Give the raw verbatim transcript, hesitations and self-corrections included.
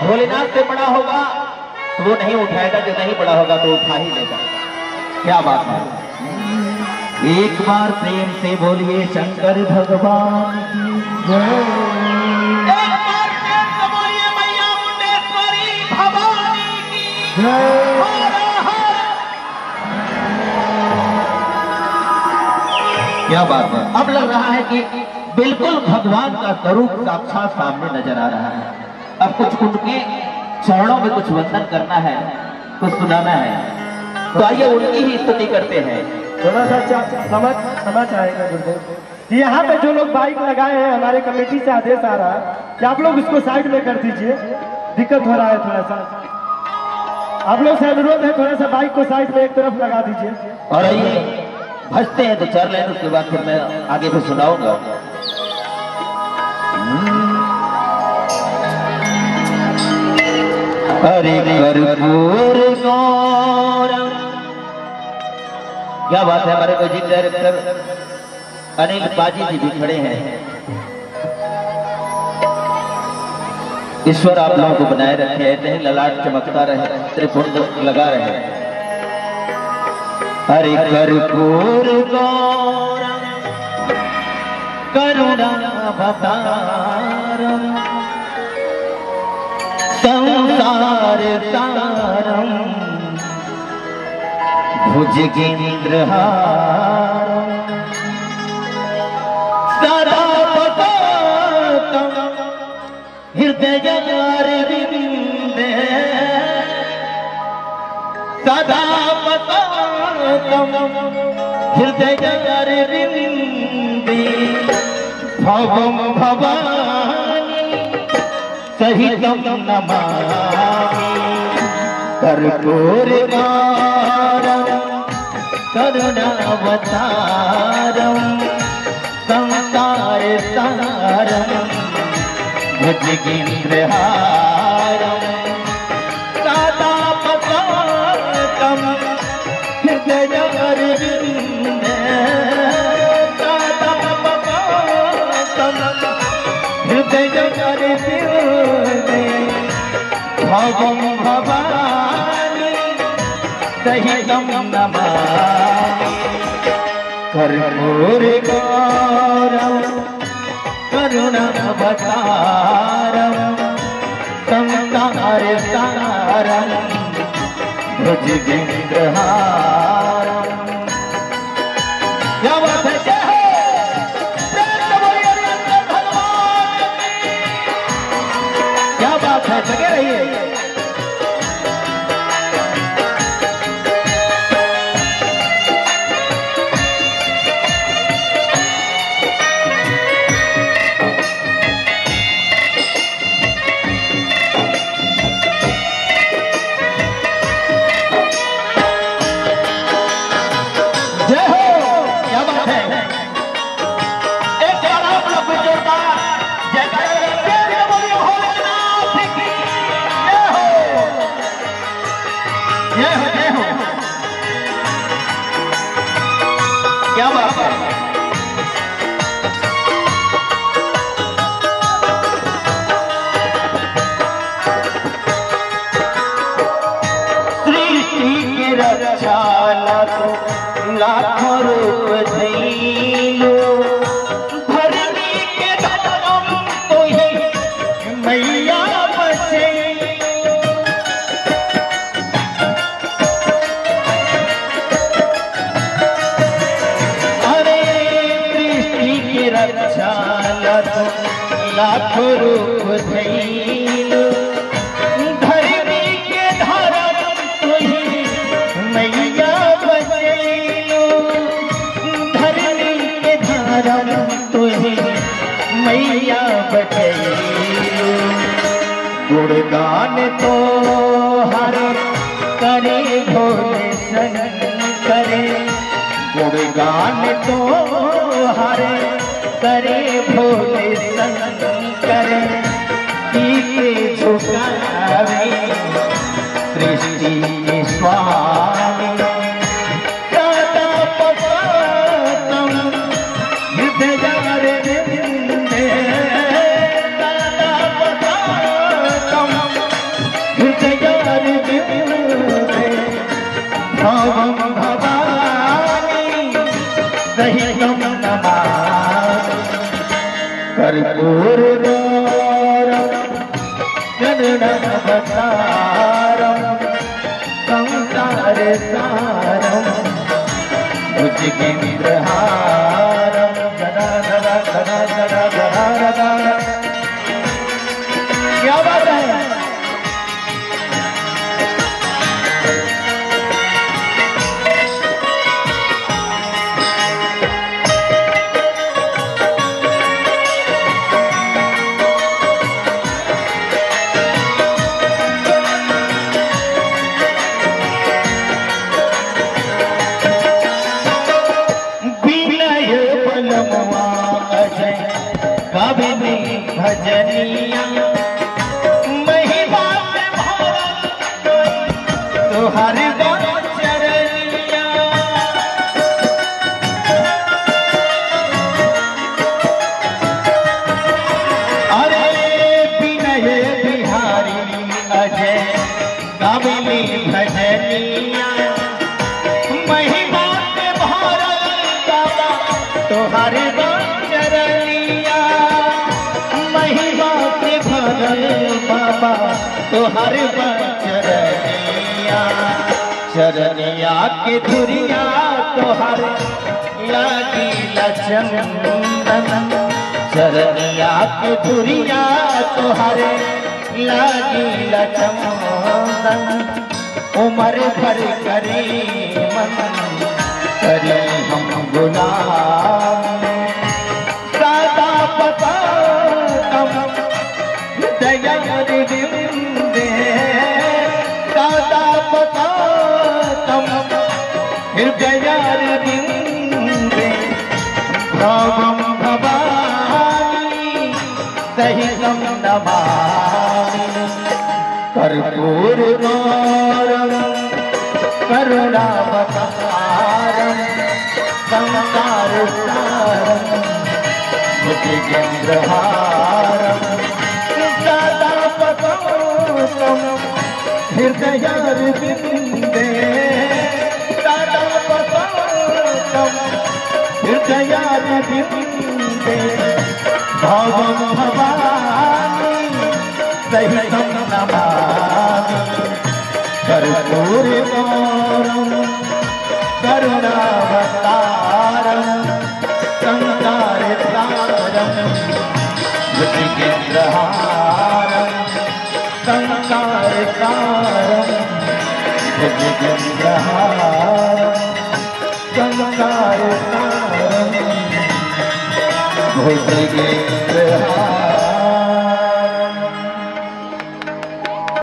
भोलेनाथ से बड़ा होगा तो वो नहीं उठाएगा, जो नहीं बड़ा होगा तो उठा ही लेगा। क्या बात है। एक बार प्रेम से बोलिए शंकर भगवान की जय। एक बार प्रेम से बोलिए मैया मुंडेश्वरी भवानी की जय। क्या बात है। अब लग रहा है कि बिल्कुल भगवान का स्वरूप साक्षात सामने नजर आ रहा है। अब कुछ उनके चरणों में कुछ वंदन करना है, कुछ सुनाना है, तो आइए उनकी ही स्तुति करते हैं। थोड़ा सा समझ समझ आएगा गुरुदेव। यहाँ पे जो लोग बाइक लगाए हैं, हमारे कमेटी से आदेश आ रहा है कि आप लोग इसको साइड में कर दीजिए, दिक्कत हो रहा है थोड़ा सा। आप लोग से अनुरोध है थोड़ा सा बाइक को साइड में एक तरफ लगा दीजिए। और आइए भजते हैं तो चार लाइन, उसके बाद फिर मैं आगे भी सुनाऊंगा। हरे कर्पूर गौरम। क्या बात है। हमारे म्यूजिक डायरेक्टर अनिल बाजी जी भी खड़े हैं। ईश्वर आप लोगों को बनाए रखे, ऐसे ही ललाट चमकता रहे, त्रिपुंड लगा रहे। हरे कर्पूर गौरम करुणावतारम संसार सारम भुजगेन्द्रहारम सदा पतातम हृदयारविंदे सदा पतातम हृदयारविंदे भवम भवानी सहितं नमामि कर्पूर गौरम करुणावतारम संसार सारम भुजगेन्द्रहारम सदा पतातम हृदयारविंदे सदा पतातम हृदयारविंदे भवं भवानी सहितं नमामि कर्पूर गौरम करुणावतारम संसार सारम भुजगेन्द्रहारम। क्या बात है। जय हो। प्रेम से बोलिए शंकर भगवान की। क्या बात है। जगे रहिए। लाखों रूप धैलो धरनी के धर्म तो ही मैया बसे। अरे सृष्टि की रक्षा लाखों लाखों रूप धैलो धरनी के धर्म तो ही मैया तुझे मैया बचैलो। गुणगान तो हर करे भोले शंकर, गुणगान तो हर करे भोले शंकर। के झुकावे सृष्टि स्वामी सदा पतातम हृदयारविंदे सदा पतातम करुणावतारम संसार सारम भुजगेन्द्रहारम गदा गदा गदा गदा गदा गदा। क्या बात है? कवि भजनिया महिमा से भरा तो हर चरनिया। अरे विनय बिहारी अजय कवि भजनिया महिमा से भरा तो हर चरनिया। बाबा तो हर चरनिया चरनिया के धुरिया तो हर लागी लचंदन। चरनिया के धुरिया तो हर लागी लचंदन। उमर भर करे मन करे हम गुलाम सदा पता दयारिंदे दादा पता तम हृदयारिंदे भवम भवानी सहितम नमामि। कर्पूर गौरम करुणावतारम संसार सारम भुजगेन्द्रहारम हृदयारिंदे दादा पतम हृदयारिंदे भवम भवानी सहितम नमामि। कर्पूर गौरम करुणावतारम संसार सारम भुजगेन्द्रहारम संसार सारम भुजगेन्द्रहारम संसार सारम भुजगेन्द्र